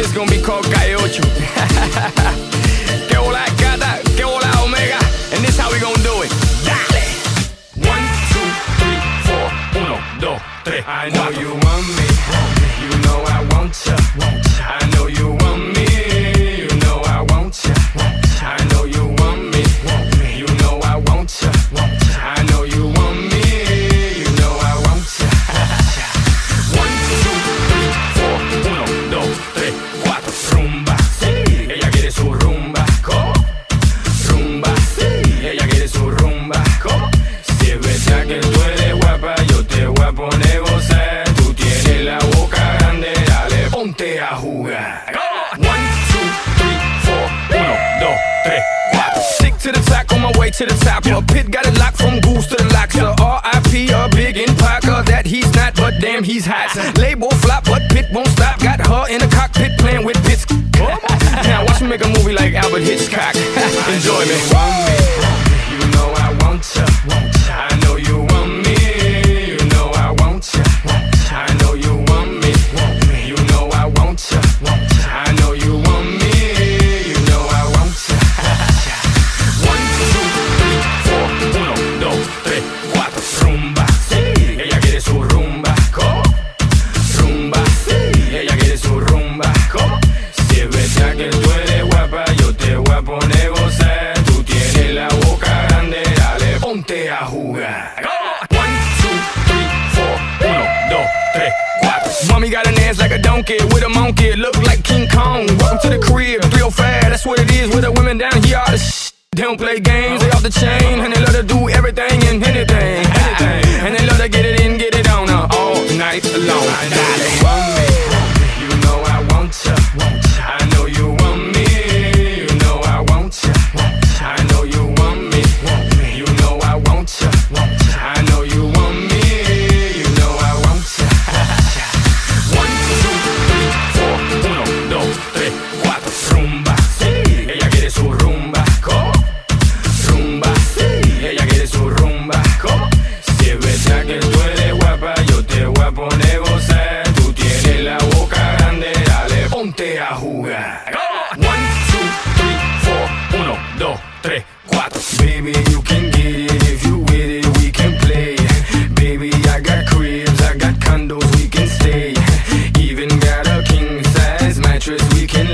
This gonna be called Calle Ocho. Que hola gata, que hola omega. And this how we gonna do it. Dale. 1, 2, 3, 4. 1, 2, 3. I know you want me. You know I want ya. I know you want me. You know I want ya. I know you want me. You know I want ya. I know you want me. You know I want ya. 1, 2, 3, 4. 1, 2, 3, 4. Rumba. Sí. Ella quiere su rumba. ¿Cómo? Rumba. Sí. Ella quiere su rumba. ¿Cómo? Si es verdad que tú eres guapa, yo te voy a poner gozar. Tú tienes la boca grande, dale, ponte a jugar. 1, 2, 3, 4. 1, 2, 3, 4. Stick to the track on my way to the top. A Pit got it locked from Goose to the Loxer. R.I.P. a big in Parker that he's not, but damn he's hot. Label flop, but Pit won't stop. Got her in the cockpit playing with bits. Now watch me make a movie like Albert Hitchcock. Enjoy me. You know I want ya. I know you want me. You know I want ya. I know you want me. You know I want ya. I know you want me. You know I want ya. 1, 2, 3, 4. 1, 2, 3, 4. Rumba. Sí. Ella quiere su rumba. ¿Cómo? Rumba. Sí. Ella quiere su rumba. ¿Cómo? Si es verdad que tú eres guapa, yo te voy a poner gozar. Tú tienes la boca grande, dale, ponte a jugar. 1, 2, 3, 4. 1, 2, 3, 4. Mommy got an ass like a donkey with a monkey, look like King Kong. Welcome to the crib, 305. That's what it is with the women down here. All the shit. They don't play games, they off the chain, and they love to do everything and anything. And they love to get it in, get it on all night long. Dale. You know I want ya. I know you want me. You know I want ya. I know you want me. You know I want ya. I know you want me. You know I want ya. 1, 2, 3, 4. 1, 2, 3, 4. Rumba. Sí. Ella quiere su rumba. ¿Cómo? Rumba. Sí. Ella quiere su rumba. ¿Cómo? Si es verdad que tú eres guapa, yo te voy a poner gozar. Tú tienes la boca grande, dale, ponte a jugar. 1, 2, 3, 4. 1, 2, 3, 4. Baby, you can get it if you with it, we can play. Baby, I got cribs, I got condos, we can stay. Even got a king size mattress we can